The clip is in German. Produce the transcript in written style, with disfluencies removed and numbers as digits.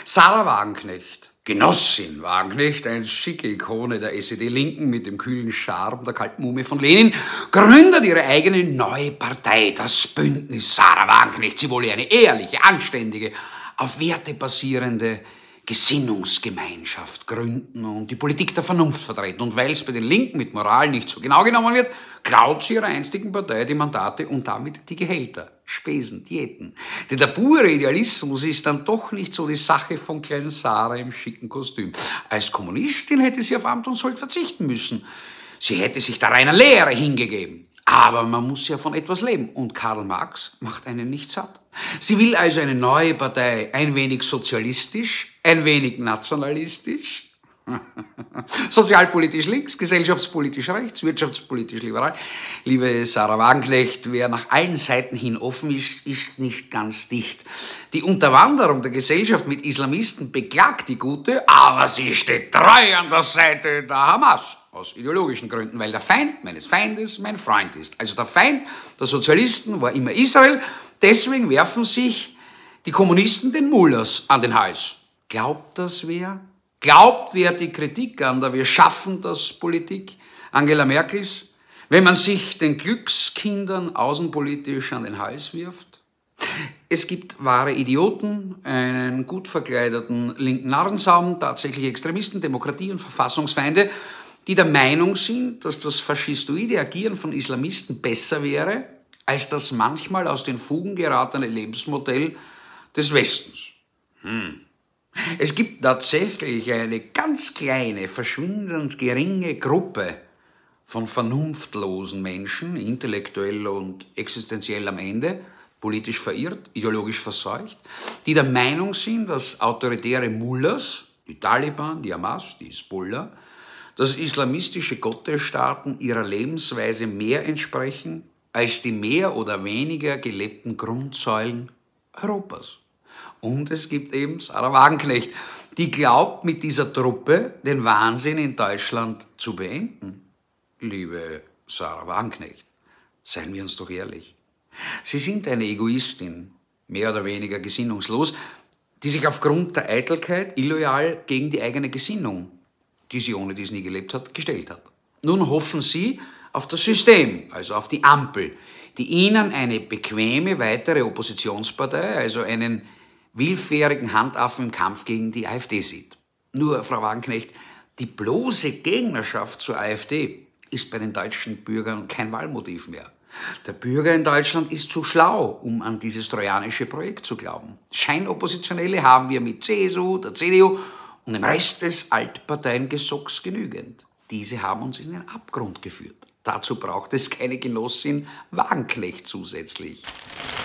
Sarah Wagenknecht, Genossin Wagenknecht, eine schicke Ikone der SED-Linken mit dem kühlen Charme der Kaltmumie von Lenin, gründet ihre eigene neue Partei, das Bündnis Sarah Wagenknecht. Sie wolle eine ehrliche, anständige, auf Werte basierende Gesinnungsgemeinschaft gründen und die Politik der Vernunft vertreten. Und weil es bei den Linken mit Moral nicht so genau genommen wird, klaut sie ihrer einstigen Partei die Mandate und damit die Gehälter, Spesen, Diäten. Denn der pure Idealismus ist dann doch nicht so die Sache von kleinen Sarah im schicken Kostüm. Als Kommunistin hätte sie auf Amt und Sold verzichten müssen. Sie hätte sich der reinen Lehre hingegeben. Aber man muss ja von etwas leben. Und Karl Marx macht einen nicht satt. Sie will also eine neue Partei, ein wenig sozialistisch, ein wenig nationalistisch, sozialpolitisch links, gesellschaftspolitisch rechts, wirtschaftspolitisch liberal. Liebe Sarah Wagenknecht, wer nach allen Seiten hin offen ist, ist nicht ganz dicht. Die Unterwanderung der Gesellschaft mit Islamisten beklagt die Gute, aber sie steht treu an der Seite der Hamas. Aus ideologischen Gründen, weil der Feind meines Feindes mein Freund ist. Also der Feind der Sozialisten war immer Israel. Deswegen werfen sich die Kommunisten den Mullahs an den Hals. Glaubt das wer? Glaubt wer die Kritik an der Wir schaffen das Politik Angela Merkels, wenn man sich den Glückskindern außenpolitisch an den Hals wirft? Es gibt wahre Idioten, einen gut verkleideten linken Narrensaum, tatsächlich Extremisten, Demokratie- und Verfassungsfeinde, die der Meinung sind, dass das faschistoide Agieren von Islamisten besser wäre, als das manchmal aus den Fugen geratene Lebensmodell des Westens. Es gibt tatsächlich eine ganz kleine, verschwindend geringe Gruppe von vernunftlosen Menschen, intellektuell und existenziell am Ende, politisch verirrt, ideologisch verseucht, die der Meinung sind, dass autoritäre Mullahs, die Taliban, die Hamas, die Hisbollah, dass islamistische Gottesstaaten ihrer Lebensweise mehr entsprechen als die mehr oder weniger gelebten Grundsäulen Europas. Und es gibt eben Sarah Wagenknecht, die glaubt, mit dieser Truppe den Wahnsinn in Deutschland zu beenden. Liebe Sarah Wagenknecht, seien wir uns doch ehrlich. Sie sind eine Egoistin, mehr oder weniger gesinnungslos, die sich aufgrund der Eitelkeit illoyal gegen die eigene Gesinnung, die sie ohne dies nie gelebt hat, gestellt hat. Nun hoffen Sie auf das System, also auf die Ampel, die Ihnen eine bequeme weitere Oppositionspartei, also einen willfährigen Handaffen im Kampf gegen die AfD sieht. Nur, Frau Wagenknecht, die bloße Gegnerschaft zur AfD ist bei den deutschen Bürgern kein Wahlmotiv mehr. Der Bürger in Deutschland ist zu schlau, um an dieses trojanische Projekt zu glauben. Scheinoppositionelle haben wir mit CSU, der CDU und dem Rest des Altparteiengesocks genügend. Diese haben uns in den Abgrund geführt. Dazu braucht es keine Genossin Wagenknecht zusätzlich.